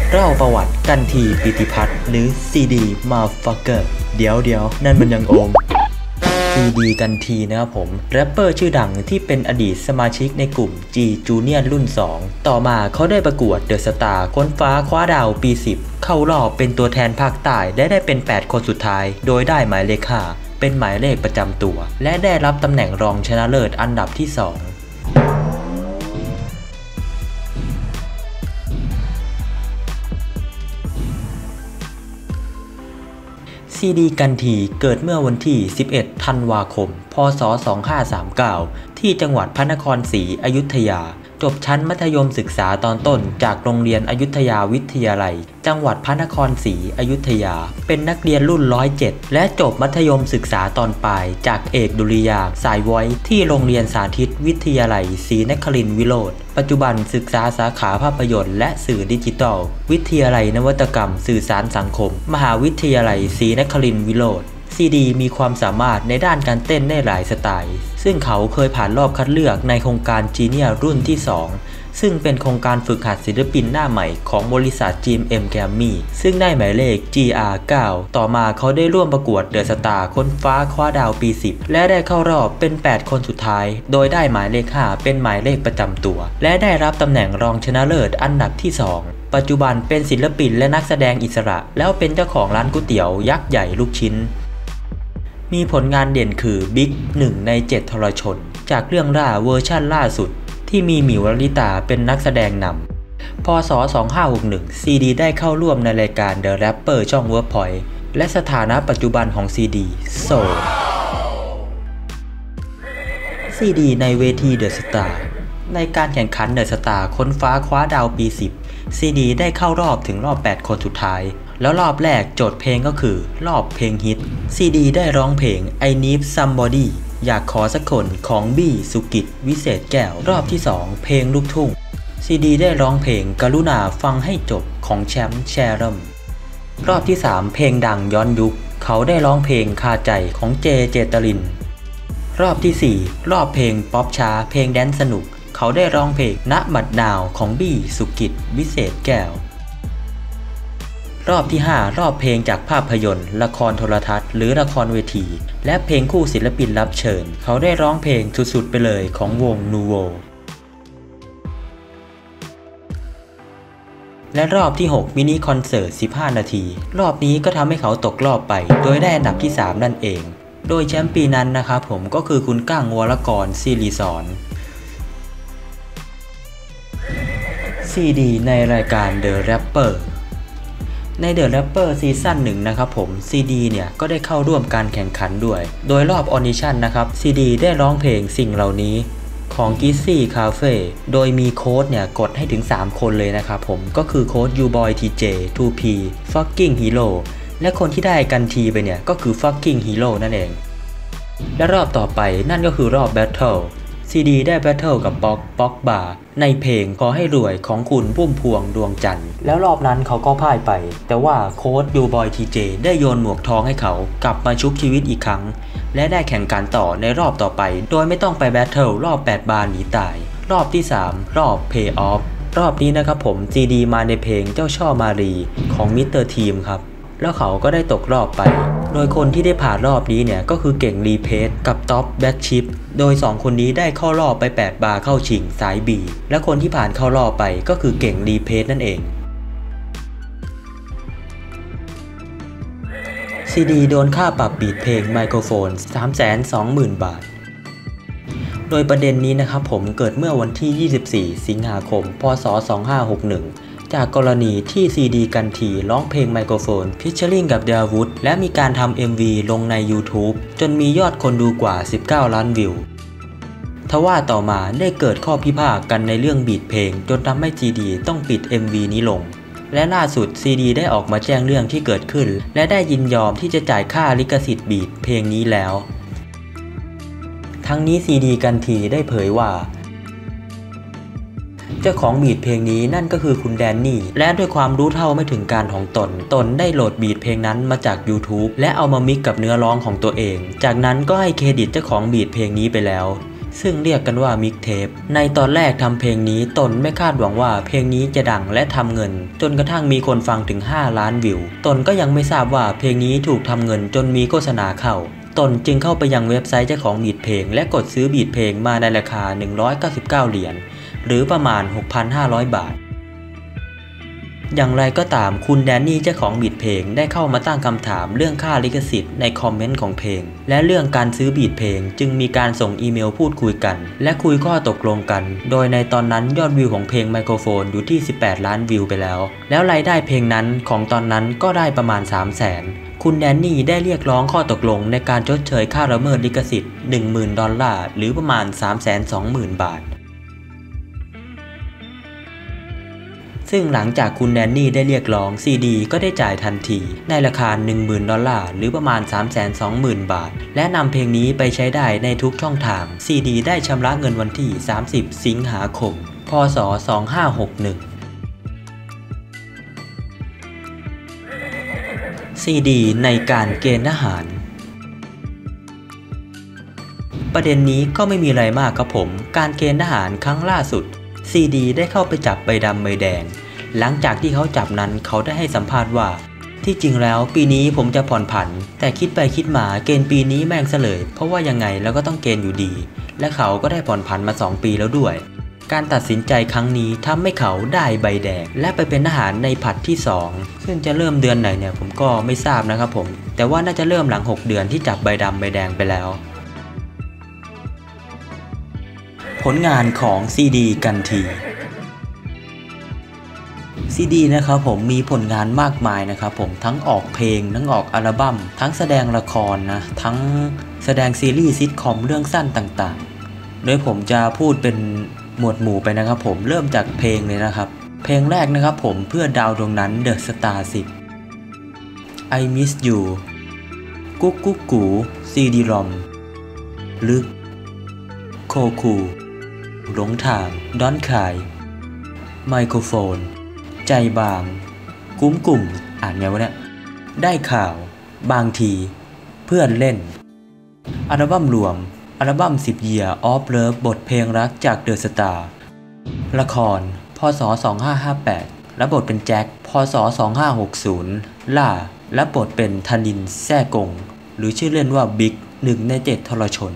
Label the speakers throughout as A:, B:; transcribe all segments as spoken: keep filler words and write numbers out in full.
A: เล่าประวัติกันทีปิติพัฒน์หรือซีดีมาฟักเกอร์เดี๋ยวเดี๋ยวนั่นมันยังโอมซีดีกันทีนะครับผมแรปเปอร์ชื่อดังที่เป็นอดีตสมาชิกในกลุ่ม G Junior รุ่นสองต่อมาเขาได้ประกวดเดอะสตาร์ค้นฟ้าคว้าดาวปีสิบเข้ารอบเป็นตัวแทนภาคใต้ได้ได้เป็นแปดคนสุดท้ายโดยได้หมายเลขห้าเป็นหมายเลขประจำตัวและได้รับตำแหน่งรองชนะเลิศอันดับที่สองซีดีกันทีเกิดเมื่อวันที่สิบเอ็ดธันวาคมพศสองพันห้าร้อยสามสิบเก้าที่จังหวัดพระนครศรีอยุธยาจบชั้นมัธยมศึกษาตอนต้นจากโรงเรียนอยุธยาวิทยาลัยจังหวัดพระนครศรีอยุธยาเป็นนักเรียนรุ่นร้อยเจ็ดและจบมัธยมศึกษาตอนปลายจากเอกดุริยางค์สายไว้ที่โรงเรียนสาธิตวิทยาลัยศรีนครินทร์วิโรธปัจจุบันศึกษาสาขาภาพยนตร์และสื่อดิจิทัลวิทยาลัยนวัตกรรมสื่อสารสังคมมหาวิทยาลัยศรีนครินทร์วิโรธซีดีมีความสามารถในด้านการเต้นได้หลายสไตล์ซึ่งเขาเคยผ่านรอบคัดเลือกในโครงการจีเนียรุ่นที่สองซึ่งเป็นโครงการฝึกหัดศิลปินหน้าใหม่ของบริษัท จี เอ็ม Grammy ซึ่งได้หมายเลข จี อาร์ เก้า ต่อมาเขาได้ร่วมประกวดเดอะสตาร์ค้นฟ้าคว้าดาวปีสิบและได้เข้ารอบเป็นแปดคนสุดท้ายโดยได้หมายเลขห้าเป็นหมายเลขประจำตัวและได้รับตำแหน่งรองชนะเลิศอันดับที่สองปัจจุบันเป็นศิลปินและนักแสดงอิสระแล้วเป็นเจ้าของร้านก๋วยเตี๋ยวยักษ์ใหญ่ลูกชิ้นมีผลงานเด่นคือบิ๊กหนึ่งในเจ็ดทรชนจากเรื่องล่าเวอร์ชั่นล่าสุดที่มีหมิวลลิตาเป็นนักแสดงนำพศสองพันห้าร้อยหกสิบเอ็ด ซีดีได้เข้าร่วมในรายการ The Rapper ช่อง Workpoint และสถานะปัจจุบันของซีดีโสดซีดีในเวที The Star ในการแข่งขัน The Star ค้นฟ้าคว้าดาวปีสิบซีดีได้เข้ารอบถึงรอบแปดคนสุดท้ายแล้วรอบแรกโจทย์เพลงก็คือรอบเพลงฮิตซีดีได้ร้องเพลง I Need Somebody อยากขอสักคนของบี้สุกิจวิเศษแก้วรอบที่สองเพลงลูกทุ่งซีดีได้ร้องเพลงกรุณาฟังให้จบของแชมป์แชร์รัมรอบที่สามเพลงดังย้อนยุคเขาได้ร้องเพลงคาใจของเจเจตรินรอบที่สี่รอบเพลงป๊อปช้าเพลงแดนสนุกเขาได้ร้องเพลงณบัดนาวของบี้สุกิจวิเศษแก้วรอบที่ห้ารอบเพลงจากภาพยนตร์ละครโทรทัศน์หรือละครเวทีและเพลงคู่ศิลปินรับเชิญเขาได้ร้องเพลงสุดๆไปเลยของวงนูโวและรอบที่หกมินิคอนเสิร์ตสิบห้านาทีรอบนี้ก็ทำให้เขาตกรอบไปโดยได้อันดับที่สามนั่นเองโดยแชมป์ปีนั้นนะครับผมก็คือคุณก้างวรกรศิริสอนซีดีในรายการ The Rapperใน The Rapper ซีซั่นหนึ่งนะครับผม ซี ดี เนี่ยก็ได้เข้าร่วมการแข่งขันด้วยโดยรอบออดิชั่นนะครับ ซี ดี ได้ร้องเพลงสิ่งเหล่านี้ของ Gizzy Cafe โดยมีโค้ดเนี่ยกดให้ถึงสามคนเลยนะครับผมก็คือโค้ด U-Boy ที เจ ทู พี Fucking Hero และคนที่ได้กันทีไปเนี่ยก็คือ Fucking Hero นั่นเองและรอบต่อไปนั่นก็คือรอบ Battleซี ดี ได้แบทเทิลกับป๊อกป๊อกบาร์ในเพลงขอให้รวยของคุณพุ่มพวงดวงจันทร์แล้วรอบนั้นเขาก็พ่ายไปแต่ว่าโค้ชยูบอยทีเจได้โยนหมวกทองให้เขากลับมาชุบชีวิตอีกครั้งและได้แข่งขันต่อในรอบต่อไปโดยไม่ต้องไปแบทเทิลรอบแปดบาร์หนีตายรอบที่สามรอบ Pay Off รอบนี้นะครับผม ซี ดี มาในเพลงเจ้าช่อมารีของมิสเตอร์ทีมครับแล้วเขาก็ได้ตกรอบไปโดยคนที่ได้ผ่านรอบนี้เนี่ยก็คือเก่งรีเพสกับท็อปแบ็คชิปโดยสองคนนี้ได้เข้ารอบไปแปดบาร์เข้าชิงสาย B และคนที่ผ่านเข้ารอบไปก็คือเก่งรีเพสนั่นเองซีดีโดนค่าปรับบีทเพลงไมโครโฟน สามแสนสองหมื่น บาทโดยประเด็นนี้นะครับผมเกิดเมื่อวันที่ยี่สิบสี่สิงหาคมพศสองพันห้าร้อยหกสิบเอ็ดจากกรณีที่ซีดีกันทีร้องเพลงไมโครโฟนฟิชเชอริงกับเดอาวูดและมีการทำ เอ็ม วี ลงใน YouTube จนมียอดคนดูกว่าสิบเก้าล้านวิวทว่าต่อมาได้เกิดข้อพิพาทกันในเรื่องบีทเพลงจนทำให้ซีดีต้องปิด เอ็ม วี นี้ลงและล่าสุดซีดีได้ออกมาแจ้งเรื่องที่เกิดขึ้นและได้ยินยอมที่จะจ่ายค่าลิขสิทธิ์บีทเพลงนี้แล้วทั้งนี้ซีดีกันทีได้เผยว่าเจ้าของบีทเพลงนี้นั่นก็คือคุณแดนนี่และด้วยความรู้เท่าไม่ถึงการของตนตนได้โหลดบีทเพลงนั้นมาจาก YouTube และเอามามิกกับเนื้อร้องของตัวเองจากนั้นก็ให้เครดิตเจ้าของบีทเพลงนี้ไปแล้วซึ่งเรียกกันว่ามิกเทปในตอนแรกทำเพลงนี้ตนไม่คาดหวังว่าเพลงนี้จะดังและทำเงินจนกระทั่งมีคนฟังถึงห้าล้านวิวตนก็ยังไม่ทราบว่าเพลงนี้ถูกทำเงินจนมีโฆษณาเข้าตนจึงเข้าไปยังเว็บไซต์เจ้าของบีทเพลงและกดซื้อบีทเพลงมาในราคาหนึ่งร้อยเก้าสิบเก้าเหรียญหรือประมาณ หกพันห้าร้อย บาทอย่างไรก็ตามคุณแดนนี่เจ้าของบีทเพลงได้เข้ามาตั้งคำถามเรื่องค่าลิขสิทธิ์ในคอมเมนต์ของเพลงและเรื่องการซื้อบีทเพลงจึงมีการส่งอีเมลพูดคุยกันและคุยข้อตกลงกันโดยในตอนนั้นยอดวิวของเพลงไมโครโฟนอยู่ที่สิบแปดล้านวิวไปแล้วแล้วรายได้เพลงนั้นของตอนนั้นก็ได้ประมาณ สามแสนคุณแดนนี่ได้เรียกร้องข้อตกลงในการชดเชยค่าละเมิดลิขสิทธิ์ หนึ่งหมื่น ดอลลาร์หรือประมาณ สามแสนสองหมื่น บาทซึ่งหลังจากคุณแดนนี่ได้เรียกร้อง ซี ดี ก็ได้จ่ายทันทีในราคา หนึ่งหมื่น ดอลลาร์หรือประมาณ สามแสนสองหมื่น บาทและนำเพลงนี้ไปใช้ได้ในทุกช่องทาง ซี ดี ได้ชำระเงินวันที่ สามสิบ สิงหาคม พ.ศ. สองพันห้าร้อยหกสิบเอ็ด ซี ดี ในการเกณฑ์ทหารประเด็นนี้ก็ไม่มีอะไรมากครับผมการเกณฑ์ทหารครั้งล่าสุดซี ดี ได้เข้าไปจับใบดำใบแดงหลังจากที่เขาจับนั้นเขาได้ให้สัมภาษณ์ว่าที่จริงแล้วปีนี้ผมจะผ่อนผันแต่คิดไปคิดมาเกณฑ์ปีนี้แม่งเสลยเพราะว่ายังไงเราก็ต้องเกณฑ์อยู่ดีและเขาก็ได้ผ่อนผันมาสองปีแล้วด้วยการตัดสินใจครั้งนี้ทำให้เขาได้ใบแดงและไปเป็นทหารในผลัดที่สองซึ่งจะเริ่มเดือนไหนเนี่ยผมก็ไม่ทราบนะครับผมแต่ว่าน่าจะเริ่มหลังหกเดือนที่จับใบดำใบแดงไปแล้วผลงานของ ซี ดี กันที ซี ดี นะครับผมมีผลงานมากมายนะครับผมทั้งออกเพลงทั้งออกอัลบั้มทั้งแสดงละครนะทั้งแสดงซีรีส์ซิทคอมเรื่องสั้นต่างๆโดยผมจะพูดเป็นหมวดหมู่ไปนะครับผมเริ่มจากเพลงเลยนะครับเพลงแรกนะครับผมเพื่อดาวดวงนั้น The Star สิบ I Miss You กุ๊กกุ๊กกู ซี ดี รอม ลึกโคคูหลงทางดอนคายไมโครโฟนใจบางกุ้มกลุ่มอ่านไงวะเนี่ยได้ข่าวบางทีเพื่อนเล่นอัลบั้มรวมอัลบั้มสิบ Year of Love บทเพลงรักจาก The Star ละครพ.ศ. สองพันห้าร้อยห้าสิบแปดและบทเป็นแจ็คพ.ศ. สองพันห้าร้อยหกสิบล่าและบทเป็นธนินทร์แซ่กงหรือชื่อเล่นว่าบิ๊กหนึ่งในเจ็ดทรชน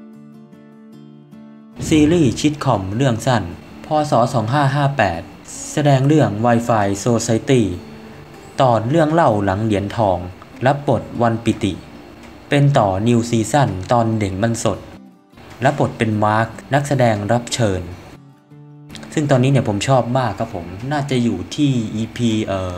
A: ซีรีส์ชิทคอมเรื่องสั้นพ.ศ. สองพันห้าร้อยห้าสิบแปดแสดงเรื่อง Wi-Fi Society ตอนเรื่องเล่าหลังเหรียญทองรับบทวันปิติเป็นต่อนิวซีซั่นตอนเด่นบรรสดรับบทเป็นมาร์คนักแสดงรับเชิญซึ่งตอนนี้เนี่ยผมชอบมากครับผมน่าจะอยู่ที่ อี พี เอ่อ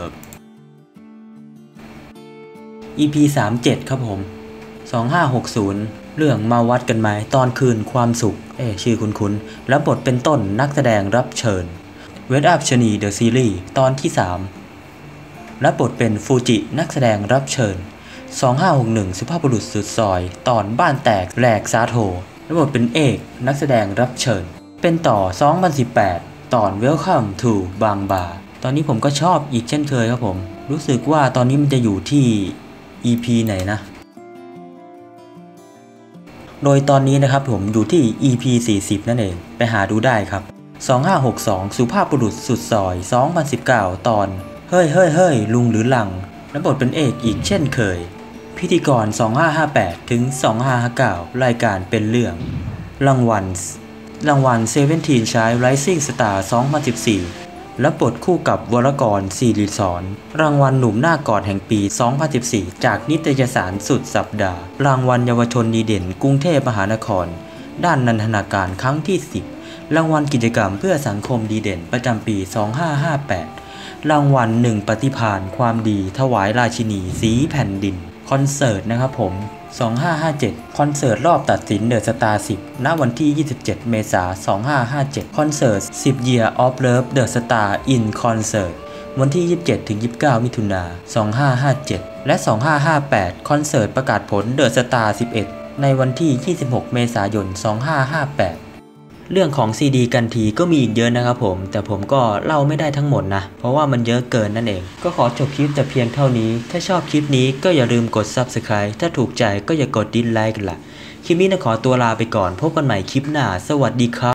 A: อี พี สามสิบเจ็ดครับผมสองพันห้าร้อยหกสิบเรื่องมาวัดกันไหมตอนคืนความสุขเอ๊ะชื่อคุ้นๆรับบทเป็นต้นนักแสดงรับเชิญเวทอัพชนีเดอะซีรีส์ตอนที่สามรับบทเป็นฟูจินักแสดงรับเชิญสองพันห้าร้อยหกสิบเอ็ดสุภาพบุรุษสุดซอยตอนบ้านแตกแหลกซาโทรับบทเป็นเอกนักแสดงรับเชิญเป็นต่อสองพันสิบแปดตอน Welcome to บางบาตอนนี้ผมก็ชอบอีกเช่นเคยครับผมรู้สึกว่าตอนนี้มันจะอยู่ที่ อี พี ไหนนะโดยตอนนี้นะครับผมอยู่ที่ อี พี สี่สิบนั่นเองไปหาดูได้ครับสองพันห้าร้อยหกสิบสองสุภาพบุรุษสุดซอยสองพันสิบเก้าตอนเฮ้ยเฮ้ยเฮ้ยลุงหรือหลังและบทเป็นเอกอีกเช่นเคยพิธีกรสองพันห้าร้อยห้าสิบแปดถึงสองพันห้าร้อยห้าสิบเก้ารายการเป็นเรื่องรางวัลรางวัลเซเว่นทีนชาย Rising Star สองพันสิบสี่และบทคู่กับวรกรศิริศรรางวัลหนุ่มหน้ากอดแห่งปีสองพันสิบสี่จากนิตยสารสุดสัปดาห์รางวัลเยาวชนดีเด่นกรุงเทพมหานครด้านนันทนาการครั้งที่สิบรางวัลกิจกรรมเพื่อสังคมดีเด่นประจำปีสองพันห้าร้อยห้าสิบแปดรางวัลหนึ่งปฏิภาณความดีถวายราชินีสีแผ่นดินคอนเสิร์ตนะครับผมสองพันห้าร้อยห้าสิบเจ็ดคอนเสิร์ตรอบตัดสินเดอะสตาร์สิบณวันที่ยี่สิบเจ็ดเมษายนสองพันห้าร้อยห้าสิบเจ็ดคอนเสิร์ตสิบ Year of Love The Star in Concert วันที่ยี่สิบเจ็ดถึงยี่สิบเก้ามิถุนายนสองพันห้าร้อยห้าสิบเจ็ดและสองพันห้าร้อยห้าสิบแปดคอนเสิร์ตประกาศผล The Star สิบเอ็ดในวันที่ยี่สิบหกเมษายนสองพันห้าร้อยห้าสิบแปดเรื่องของ ซี ดี กันทีก็มีอีกเยอะนะครับผมแต่ผมก็เล่าไม่ได้ทั้งหมดนะเพราะว่ามันเยอะเกินนั่นเองก็ขอจบคลิปแต่เพียงเท่านี้ถ้าชอบคลิปนี้ก็อย่าลืมกด ซับสไครบ์ ถ้าถูกใจก็อย่ากดดิสไลค์กันละคลิปนี้นะขอตัวลาไปก่อนพบกันใหม่คลิปหน้าสวัสดีครับ